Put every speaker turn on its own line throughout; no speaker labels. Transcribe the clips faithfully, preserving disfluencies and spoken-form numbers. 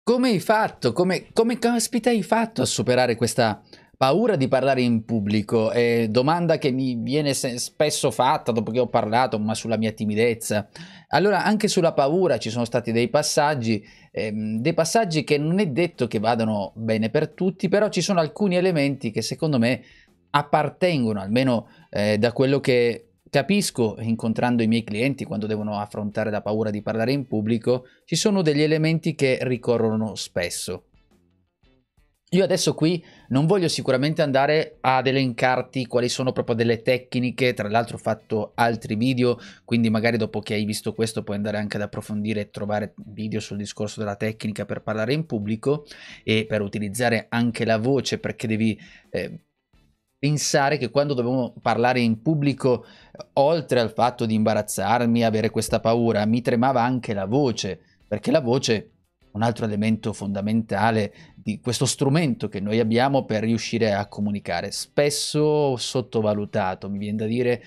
Come hai fatto? Come, come caspita hai fatto a superare questa paura di parlare in pubblico? È domanda che mi viene se- spesso fatta dopo che ho parlato, ma sulla mia timidezza. Allora, anche sulla paura ci sono stati dei passaggi, ehm, dei passaggi che non è detto che vadano bene per tutti, però ci sono alcuni elementi che secondo me appartengono, almeno eh, da quello che capisco incontrando i miei clienti quando devono affrontare la paura di parlare in pubblico, ci sono degli elementi che ricorrono spesso. Io adesso qui non voglio sicuramente andare ad elencarti quali sono proprio delle tecniche, tra l'altro ho fatto altri video, quindi magari dopo che hai visto questo puoi andare anche ad approfondire e trovare video sul discorso della tecnica per parlare in pubblico e per utilizzare anche la voce, perché devi eh, pensare che quando dovevo parlare in pubblico, oltre al fatto di imbarazzarmi, avere questa paura, mi tremava anche la voce, perché la voce è un altro elemento fondamentale di questo strumento che noi abbiamo per riuscire a comunicare, spesso sottovalutato, mi viene da dire,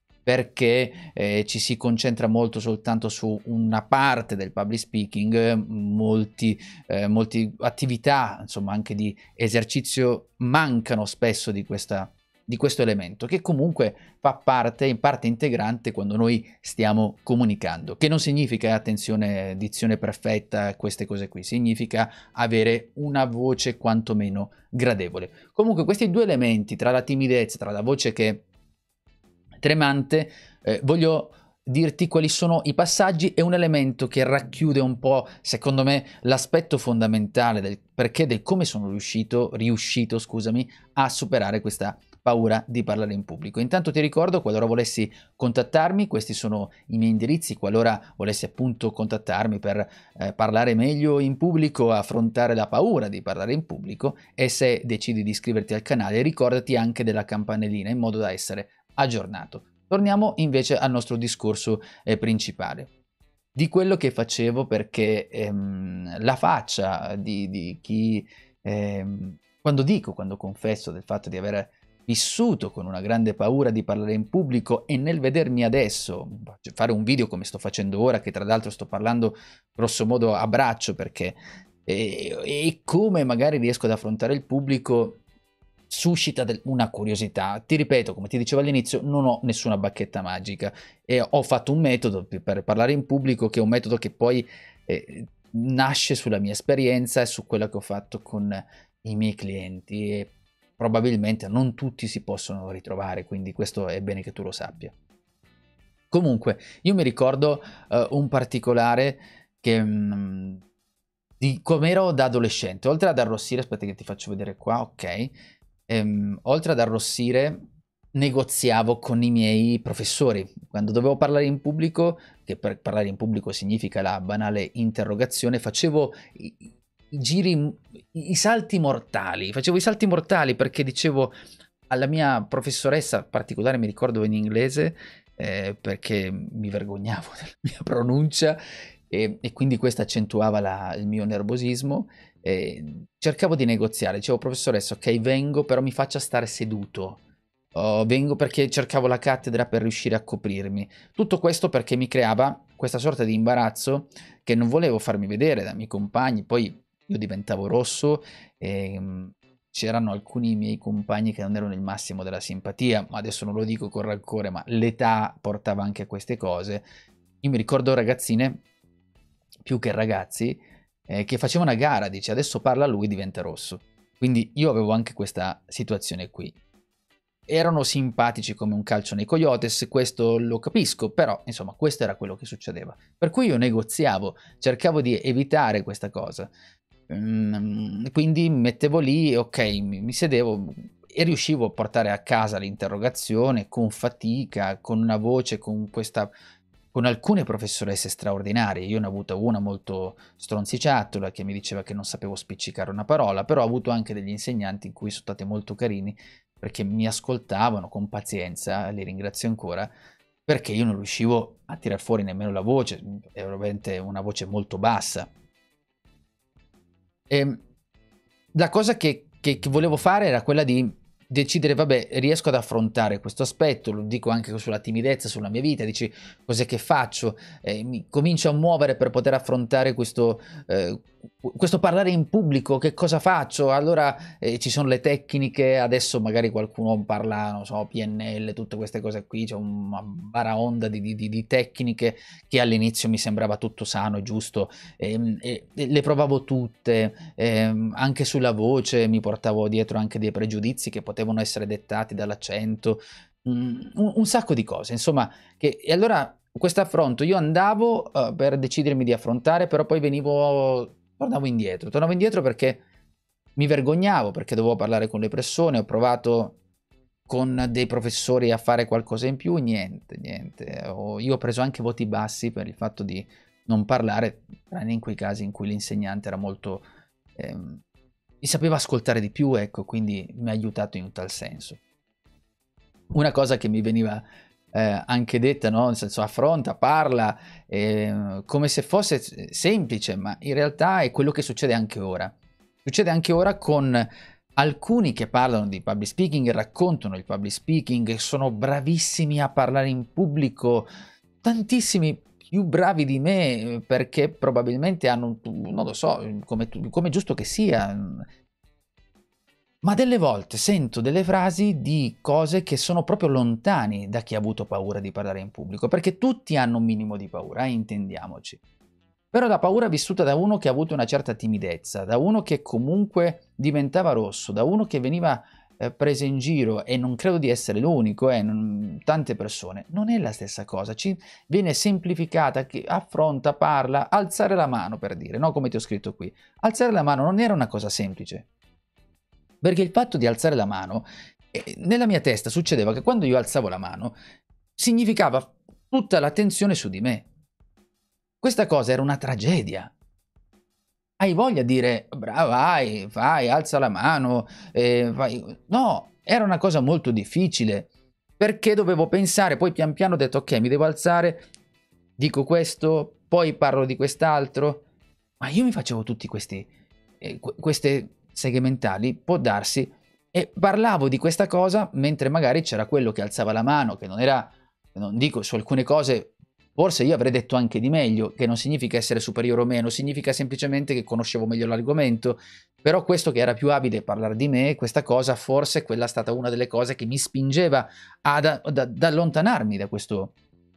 perché eh, ci si concentra molto soltanto su una parte del public speaking, molti, eh, molte attività, insomma anche di esercizio, mancano spesso di questa di questo elemento, che comunque fa parte, in parte integrante quando noi stiamo comunicando, che non significa, attenzione, dizione perfetta, queste cose qui, significa avere una voce quantomeno gradevole. Comunque questi due elementi, tra la timidezza, tra la voce che è tremante, eh, voglio dirti quali sono i passaggi e un elemento che racchiude un po', secondo me, l'aspetto fondamentale del perché, del come sono riuscito, riuscito, scusami, a superare questa paura di parlare in pubblico. Intanto ti ricordo, qualora volessi contattarmi, questi sono i miei indirizzi, qualora volessi appunto contattarmi per eh, parlare meglio in pubblico, affrontare la paura di parlare in pubblico, e se decidi di iscriverti al canale ricordati anche della campanellina in modo da essere aggiornato. Torniamo invece al nostro discorso eh, principale. Di quello che facevo, perché ehm, la faccia di, di chi, ehm, quando dico, quando confesso del fatto di aver vissuto con una grande paura di parlare in pubblico, e nel vedermi adesso fare un video come sto facendo ora, che tra l'altro sto parlando grosso modo a braccio, perché e, e come magari riesco ad affrontare il pubblico suscita una curiosità. Ti ripeto, come ti dicevo all'inizio, non ho nessuna bacchetta magica e ho fatto un metodo per parlare in pubblico, che è un metodo che poi eh, nasce sulla mia esperienza e su quello che ho fatto con i miei clienti, e probabilmente non tutti si possono ritrovare, quindi questo è bene che tu lo sappia. Comunque, io mi ricordo uh, un particolare che mh, di come ero da adolescente, oltre ad arrossire, aspetta che ti faccio vedere qua, ok, ehm, oltre ad arrossire negoziavo con i miei professori quando dovevo parlare in pubblico, che per parlare in pubblico significa la banale interrogazione, facevo i, i giri, i, i salti mortali, facevo i salti mortali perché dicevo alla mia professoressa particolare, mi ricordo in inglese, eh, perché mi vergognavo della mia pronuncia, e, e quindi questo accentuava la, il mio nervosismo. E cercavo di negoziare, dicevo professoressa, ok, vengo, però mi faccia stare seduto. Oh, vengo perché cercavo la cattedra per riuscire a coprirmi. Tutto questo perché mi creava questa sorta di imbarazzo che non volevo farmi vedere dai miei compagni. Poi io diventavo rosso e um, c'erano alcuni miei compagni che non erano il massimo della simpatia, ma adesso non lo dico con rancore, ma l'età portava anche a queste cose. Io mi ricordo ragazzine, più che ragazzi, eh, che facevano una gara, dice adesso parla lui, diventa rosso. Quindi io avevo anche questa situazione qui. Erano simpatici come un calcio nei Coyotes, questo lo capisco, però insomma questo era quello che succedeva. Per cui io negoziavo, cercavo di evitare questa cosa. Mm, quindi mi mettevo lì, ok, mi, mi sedevo e riuscivo a portare a casa l'interrogazione con fatica, con una voce, con questa con alcune professoresse straordinarie. Io ne ho avuta una molto stronziciattola che mi diceva che non sapevo spiccicare una parola, però ho avuto anche degli insegnanti in cui sono stati molto carini perché mi ascoltavano con pazienza, li ringrazio ancora, perché io non riuscivo a tirar fuori nemmeno la voce, era veramente una voce molto bassa. E la cosa che, che, che volevo fare era quella di decidere, vabbè, riesco ad affrontare questo aspetto, lo dico anche sulla timidezza, sulla mia vita, dici cos'è che faccio, eh, mi comincio a muovere per poter affrontare questo, eh, questo parlare in pubblico, che cosa faccio? Allora eh, ci sono le tecniche, adesso magari qualcuno parla, non so, P N L, tutte queste cose qui, c'è una baraonda di, di, di tecniche che all'inizio mi sembrava tutto sano e giusto, e, e, e le provavo tutte, e, anche sulla voce mi portavo dietro anche dei pregiudizi che potevano essere dettati dall'accento, un, un sacco di cose, insomma, che, e allora questo affronto io andavo uh, per decidermi di affrontare, però poi venivo, tornavo indietro, tornavo indietro perché mi vergognavo, perché dovevo parlare con le persone, ho provato con dei professori a fare qualcosa in più, niente, niente, ho, io ho preso anche voti bassi per il fatto di non parlare, tranne in quei casi in cui l'insegnante era molto, ehm, mi sapeva ascoltare di più, ecco, quindi mi ha aiutato in un tal senso. Una cosa che mi veniva eh, anche detta, no? Nel senso, affronta, parla, eh, come se fosse semplice, ma in realtà è quello che succede anche ora. Succede anche ora con alcuni che parlano di public speaking, raccontano il public speaking, sono bravissimi a parlare in pubblico, tantissimi più bravi di me, perché probabilmente hanno, non lo so, come, come giusto che sia. Ma delle volte sento delle frasi di cose che sono proprio lontani da chi ha avuto paura di parlare in pubblico, perché tutti hanno un minimo di paura, eh, intendiamoci. Però la paura vissuta da uno che ha avuto una certa timidezza, da uno che comunque diventava rosso, da uno che veniva eh, preso in giro, e non credo di essere l'unico, eh, non, tante persone, non è la stessa cosa, ci viene semplificata, che affronta, parla, alzare la mano per dire, no? Come ti ho scritto qui, alzare la mano non era una cosa semplice. Perché il fatto di alzare la mano, eh, nella mia testa succedeva che quando io alzavo la mano, significava tutta l'attenzione su di me. Questa cosa era una tragedia. Hai voglia di dire, brava, vai, vai, alza la mano, eh, vai. No, era una cosa molto difficile, perché dovevo pensare, poi pian piano ho detto, ok, mi devo alzare, dico questo, poi parlo di quest'altro, ma io mi facevo tutti questi, eh, queste segmentali, può darsi, e parlavo di questa cosa mentre magari c'era quello che alzava la mano, che non era, non dico, su alcune cose forse io avrei detto anche di meglio, che non significa essere superiore o meno, significa semplicemente che conoscevo meglio l'argomento, però questo che era più abile a parlare di me, questa cosa, forse quella è stata una delle cose che mi spingeva ad, ad, ad allontanarmi da questo,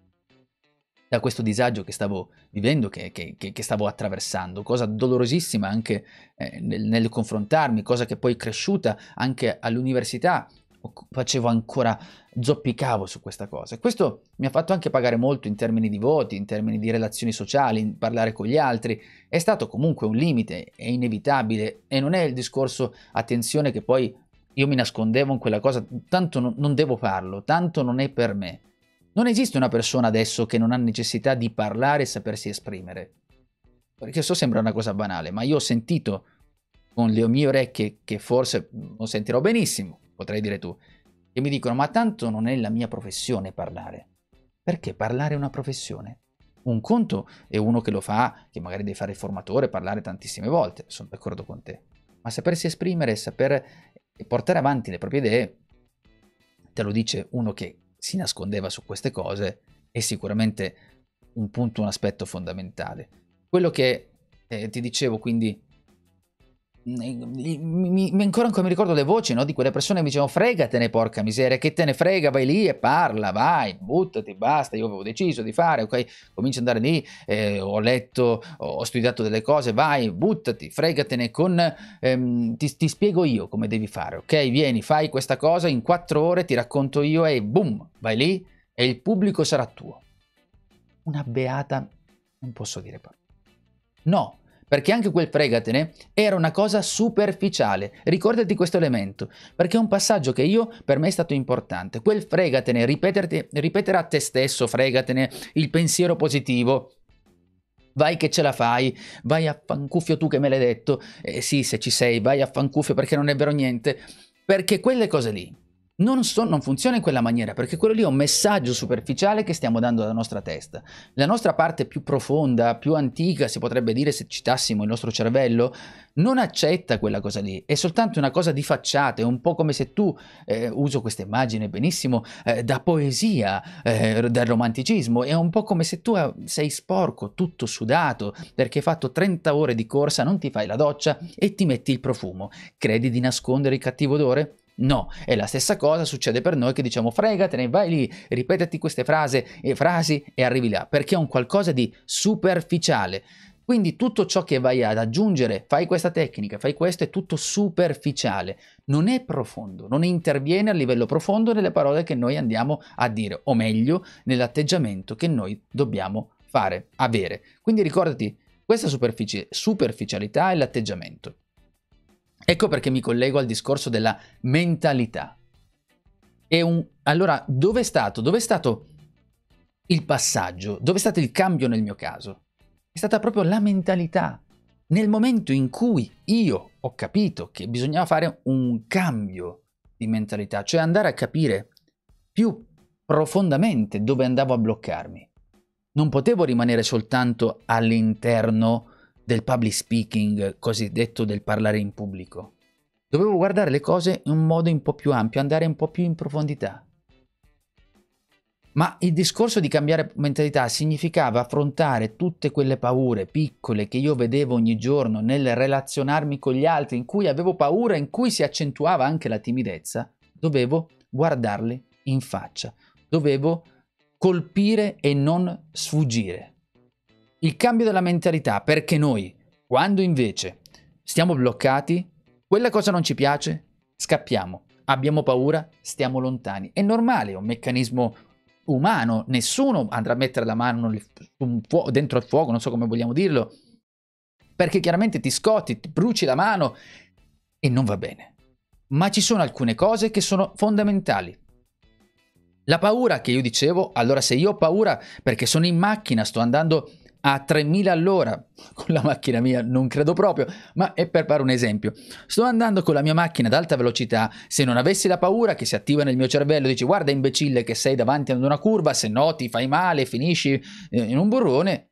da questo disagio che stavo vivendo, che, che, che stavo attraversando, cosa dolorosissima anche eh, nel, nel confrontarmi, cosa che poi è cresciuta anche all'università, facevo ancora, zoppicavo su questa cosa. Questo mi ha fatto anche pagare molto in termini di voti, in termini di relazioni sociali, in parlare con gli altri. È stato comunque un limite, è inevitabile, e non è il discorso, attenzione, che poi io mi nascondevo in quella cosa, tanto non, non devo farlo, tanto non è per me. Non esiste una persona adesso che non ha necessità di parlare e sapersi esprimere. Perché so sembra una cosa banale, ma io ho sentito con le mie orecchie, che forse non sentirò benissimo, potrei dire tu, che mi dicono, ma tanto non è la mia professione parlare. Perché parlare è una professione? Un conto è uno che lo fa, che magari deve fare il formatore, parlare tantissime volte, sono d'accordo con te. Ma sapersi esprimere, saper portare avanti le proprie idee, te lo dice uno che si nascondeva su queste cose, è sicuramente un punto, un aspetto fondamentale. Quello che eh, ti dicevo, quindi, mi, mi, mi, ancora, ancora mi ricordo le voci, no? Di quelle persone che mi dicevano, fregatene, porca miseria, che te ne frega, vai lì e parla, vai, buttati, basta, io avevo deciso di fare, ok, comincio ad andare lì, eh, ho letto, ho studiato delle cose, vai, buttati, fregatene, con ehm, ti, ti spiego io come devi fare, ok, vieni, fai questa cosa, in quattro ore ti racconto io, e boom, vai lì e il pubblico sarà tuo. Una beata, non posso dire parole. No, perché anche quel fregatene era una cosa superficiale. Ricordati questo elemento, perché è un passaggio che io, per me è stato importante. Quel fregatene, ripetere a te stesso, fregatene, il pensiero positivo, vai che ce la fai, vai a fancuffio tu che me l'hai detto, eh sì, se ci sei, vai a fancuffio perché non è vero niente, perché quelle cose lì Non, so, non funziona in quella maniera, perché quello lì è un messaggio superficiale che stiamo dando alla nostra testa. La nostra parte più profonda, più antica, si potrebbe dire se citassimo il nostro cervello, non accetta quella cosa lì, è soltanto una cosa di facciata, è un po' come se tu, eh, uso questa immagine benissimo, eh, da poesia, eh, dal romanticismo, è un po' come se tu sei sporco, tutto sudato, perché hai fatto trenta ore di corsa, non ti fai la doccia e ti metti il profumo. Credi di nascondere il cattivo odore? No, è la stessa cosa succede per noi che diciamo fregatene, vai lì, ripetati queste frasi e frasi e arrivi là, perché è un qualcosa di superficiale. Quindi tutto ciò che vai ad aggiungere, fai questa tecnica, fai questo, è tutto superficiale, non è profondo, non interviene a livello profondo nelle parole che noi andiamo a dire, o meglio, nell'atteggiamento che noi dobbiamo fare, avere. Quindi ricordati, questa superfici- superficialità è l'atteggiamento. Ecco perché mi collego al discorso della mentalità. È un... Allora, dove è stato? Dove è stato il passaggio? Dove è stato il cambio nel mio caso? È stata proprio la mentalità. Nel momento in cui io ho capito che bisognava fare un cambio di mentalità, cioè andare a capire più profondamente dove andavo a bloccarmi. Non potevo rimanere soltanto all'interno del public speaking, cosiddetto del parlare in pubblico. Dovevo guardare le cose in un modo un po' più ampio, andare un po' più in profondità. Ma il discorso di cambiare mentalità significava affrontare tutte quelle paure piccole che io vedevo ogni giorno nel relazionarmi con gli altri, in cui avevo paura, in cui si accentuava anche la timidezza. Dovevo guardarle in faccia. Dovevo colpire e non sfuggire. Il cambio della mentalità, perché noi, quando invece stiamo bloccati, quella cosa non ci piace, scappiamo, abbiamo paura, stiamo lontani. È normale, è un meccanismo umano, nessuno andrà a mettere la mano dentro il fuoco, non so come vogliamo dirlo, perché chiaramente ti scotti, ti bruci la mano e non va bene. Ma ci sono alcune cose che sono fondamentali. La paura che io dicevo, allora se io ho paura perché sono in macchina, sto andando a tremila all'ora, con la macchina mia non credo proprio, ma è per fare un esempio. Sto andando con la mia macchina ad alta velocità, se non avessi la paura che si attiva nel mio cervello, dici guarda imbecille che sei davanti ad una curva, se no ti fai male, finisci in un burrone,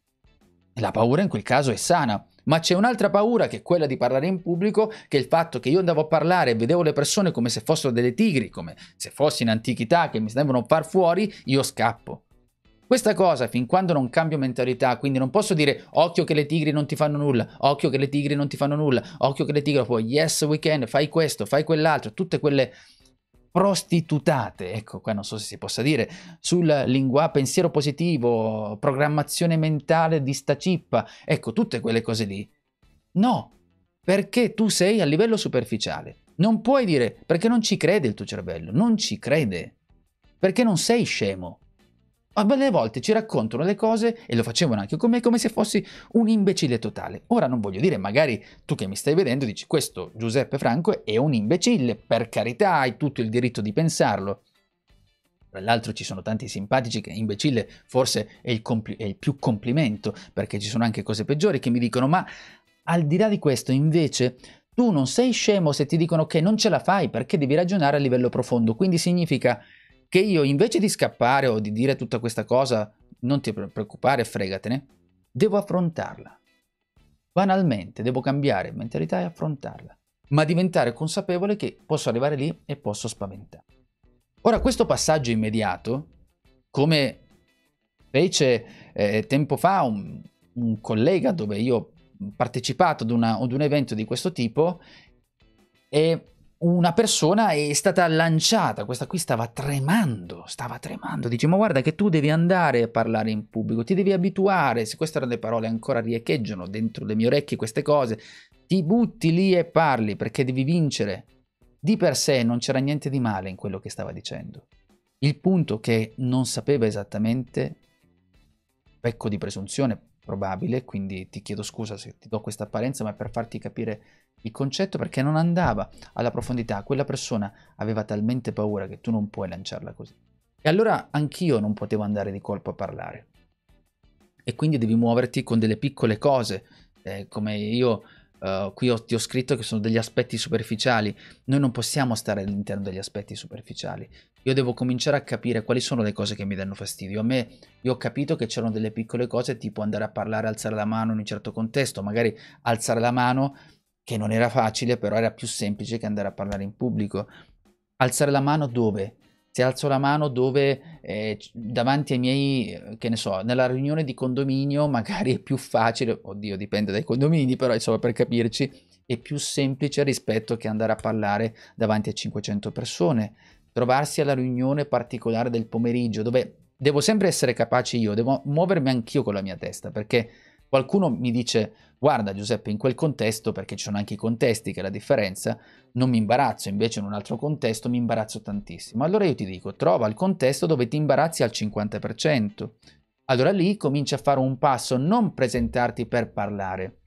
la paura in quel caso è sana. Ma c'è un'altra paura che è quella di parlare in pubblico, che è il fatto che io andavo a parlare e vedevo le persone come se fossero delle tigri, come se fossi in antichità che mi devono far fuori, io scappo. Questa cosa, fin quando non cambio mentalità, quindi non posso dire occhio che le tigri non ti fanno nulla, occhio che le tigri non ti fanno nulla, occhio che le tigri poi yes we can, fai questo, fai quell'altro, tutte quelle prostitutate, ecco qua non so se si possa dire, sul linguaggio pensiero positivo, programmazione mentale di sta cippa, ecco tutte quelle cose lì. No, perché tu sei a livello superficiale. Non puoi dire, perché non ci crede il tuo cervello, non ci crede, perché non sei scemo. A delle volte ci raccontano le cose, e lo facevano anche con me, come se fossi un imbecille totale. Ora non voglio dire, magari tu che mi stai vedendo dici, questo Giuseppe Franco è un imbecille, per carità, hai tutto il diritto di pensarlo. Tra l'altro ci sono tanti simpatici che imbecille forse è il, compli- è il più complimento, perché ci sono anche cose peggiori che mi dicono, ma al di là di questo invece tu non sei scemo se ti dicono che non ce la fai, perché devi ragionare a livello profondo, quindi significa che io invece di scappare o di dire tutta questa cosa, non ti preoccupare, fregatene, devo affrontarla. Banalmente, devo cambiare mentalità e affrontarla, ma diventare consapevole che posso arrivare lì e posso spaventare. Ora, questo passaggio immediato, come fece eh, tempo fa un, un collega dove io ho partecipato ad, una, ad un evento di questo tipo, è una persona è stata lanciata, questa qui stava tremando, stava tremando, dice ma guarda che tu devi andare a parlare in pubblico, ti devi abituare, se queste erano le parole ancora riecheggiano dentro le mie orecchie queste cose, ti butti lì e parli perché devi vincere. Di per sé non c'era niente di male in quello che stava dicendo. Il punto che non sapeva esattamente, pecco di presunzione probabile, quindi ti chiedo scusa se ti do questa apparenza, ma è per farti capire il concetto, perché non andava alla profondità. Quella persona aveva talmente paura che tu non puoi lanciarla così. E allora anch'io non potevo andare di colpo a parlare. E quindi devi muoverti con delle piccole cose, eh, come io Uh, qui ho, ti ho scritto che sono degli aspetti superficiali. Noi non possiamo stare all'interno degli aspetti superficiali. Io devo cominciare a capire quali sono le cose che mi danno fastidio. A me, io ho capito che c'erano delle piccole cose, tipo andare a parlare, alzare la mano in un certo contesto, magari alzare la mano, che non era facile, però era più semplice che andare a parlare in pubblico. Alzare la mano dove? Se alzo la mano dove eh, davanti ai miei, che ne so, nella riunione di condominio magari è più facile, oddio dipende dai condomini, però insomma per capirci, è più semplice rispetto che andare a parlare davanti a cinquecento persone. Trovarsi alla riunione particolare del pomeriggio, dove devo sempre essere capace io, devo muovermi anch'io con la mia testa, perché qualcuno mi dice, guarda Giuseppe, in quel contesto, perché ci sono anche i contesti che è la differenza, non mi imbarazzo, invece in un altro contesto mi imbarazzo tantissimo. Allora io ti dico, trova il contesto dove ti imbarazzi al cinquanta per cento. Allora lì cominci a fare un passo, non presentarti per parlare,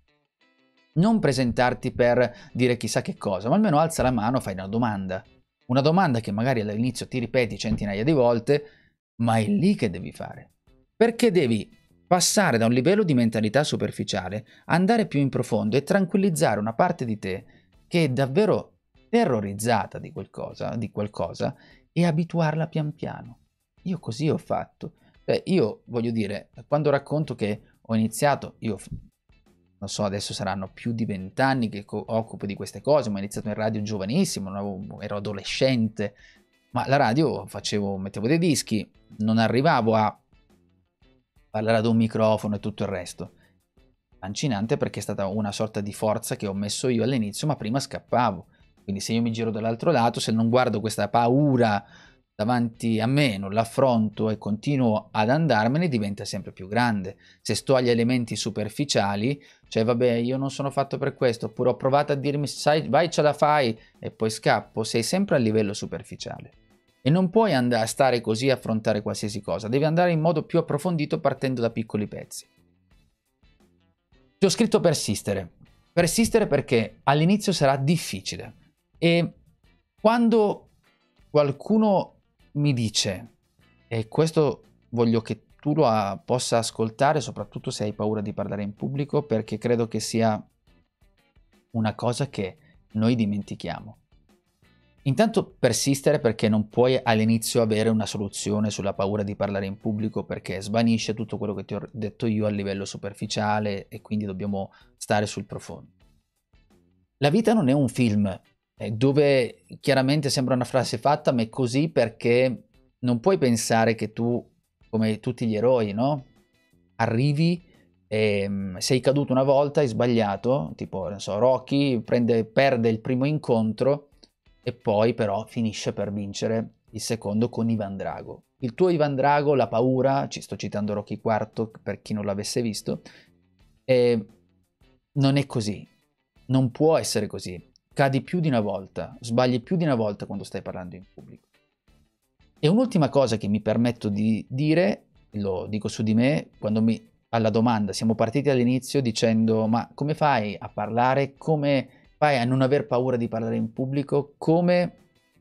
non presentarti per dire chissà che cosa, ma almeno alza la mano, fai una domanda. Una domanda che magari all'inizio ti ripeti centinaia di volte, ma è lì che devi fare. Perché devi passare da un livello di mentalità superficiale, andare più in profondo e tranquillizzare una parte di te che è davvero terrorizzata di qualcosa, di qualcosa e abituarla pian piano. Io così ho fatto. Beh, io voglio dire, quando racconto che ho iniziato, io non so, adesso saranno più di vent'anni che occupo di queste cose, ma ho iniziato in radio giovanissimo, avevo, ero adolescente, ma la radio facevo, mettevo dei dischi, non arrivavo a parlare ad un microfono e tutto il resto. Lancinante perché è stata una sorta di forza che ho messo io all'inizio, ma prima scappavo. Quindi se io mi giro dall'altro lato, se non guardo questa paura davanti a me, non l'affronto e continuo ad andarmene, diventa sempre più grande. Se sto agli elementi superficiali, cioè vabbè, io non sono fatto per questo, oppure ho provato a dirmi, sai, vai ce la fai, e poi scappo, sei sempre a livello superficiale. E non puoi andare a stare così a affrontare qualsiasi cosa, devi andare in modo più approfondito partendo da piccoli pezzi. Ti ho scritto persistere. Persistere perché all'inizio sarà difficile e quando qualcuno mi dice, e questo voglio che tu lo possa ascoltare, soprattutto se hai paura di parlare in pubblico, perché credo che sia una cosa che noi dimentichiamo. Intanto persistere perché non puoi all'inizio avere una soluzione sulla paura di parlare in pubblico, perché svanisce tutto quello che ti ho detto io a livello superficiale e quindi dobbiamo stare sul profondo. La vita non è un film eh, dove chiaramente sembra una frase fatta, ma è così perché non puoi pensare che tu, come tutti gli eroi, no? Arrivi e sei caduto una volta, hai sbagliato, tipo, non so, Rocky prende, perde il primo incontro e poi però finisce per vincere il secondo con Ivan Drago. Il tuo Ivan Drago, la paura, ci sto citando Rocky quarto per chi non l'avesse visto, eh, non è così, non può essere così. Cadi più di una volta, sbagli più di una volta quando stai parlando in pubblico. E un'ultima cosa che mi permetto di dire, lo dico su di me, quando mi, alla domanda, siamo partiti all'inizio dicendo ma come fai a parlare, come fai a non aver paura di parlare in pubblico, come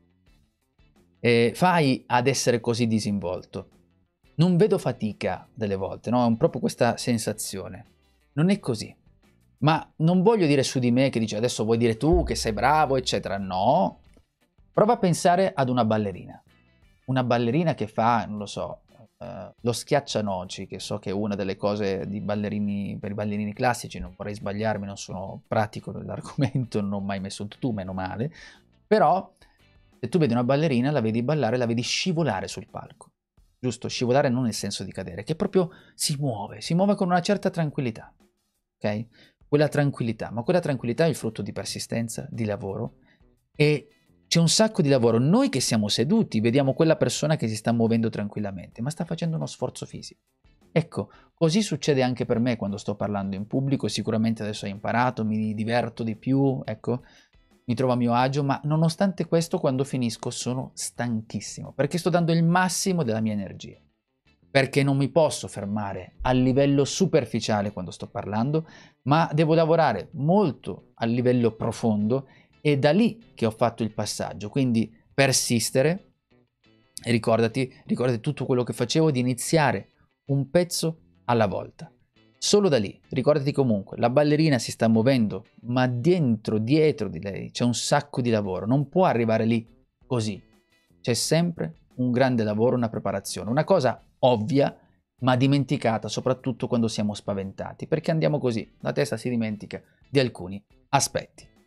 eh, fai ad essere così disinvolto? Non vedo fatica delle volte, no? È proprio questa sensazione. Non è così. Ma non voglio dire su di me che dice adesso vuoi dire tu che sei bravo, eccetera. No. Prova a pensare ad una ballerina. Una ballerina che fa, non lo so, uh, lo schiaccianoci, che so che è una delle cose di ballerini, per i ballerini classici, non vorrei sbagliarmi, non sono pratico dell'argomento, non ho mai messo un tutù, meno male, però se tu vedi una ballerina, la vedi ballare, la vedi scivolare sul palco, giusto? Scivolare non nel senso di cadere, che proprio si muove, si muove con una certa tranquillità, ok? Quella tranquillità, ma quella tranquillità è il frutto di persistenza, di lavoro e c'è un sacco di lavoro. Noi che siamo seduti vediamo quella persona che si sta muovendo tranquillamente, ma sta facendo uno sforzo fisico. Ecco, così succede anche per me quando sto parlando in pubblico, sicuramente adesso ho imparato, mi diverto di più, ecco, mi trovo a mio agio, ma nonostante questo quando finisco sono stanchissimo, perché sto dando il massimo della mia energia. Perché non mi posso fermare a livello superficiale quando sto parlando, ma devo lavorare molto a livello profondo. È da lì che ho fatto il passaggio, quindi persistere e ricordati, ricordati tutto quello che facevo di iniziare un pezzo alla volta. Solo da lì, ricordati comunque, la ballerina si sta muovendo, ma dentro, dietro di lei c'è un sacco di lavoro, non può arrivare lì così. C'è sempre un grande lavoro, una preparazione, una cosa ovvia, ma dimenticata soprattutto quando siamo spaventati, perché andiamo così, la testa si dimentica di alcuni aspetti.